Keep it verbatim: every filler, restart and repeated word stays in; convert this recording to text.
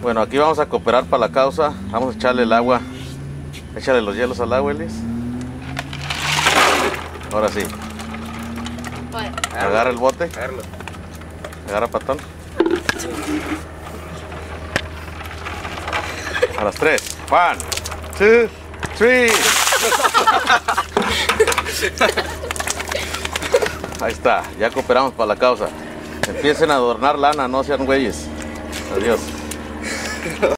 Bueno, aquí vamos a cooperar para la causa. Vamos a echarle el agua. Échale los hielos al agua, Elis. Ahora sí. Bueno. Agarra el bote. Agárralo. Agarra patón. A las tres. One, two, three. Ahí está, ya cooperamos para la causa. Empiecen a adornar lana, no sean güeyes. Adiós.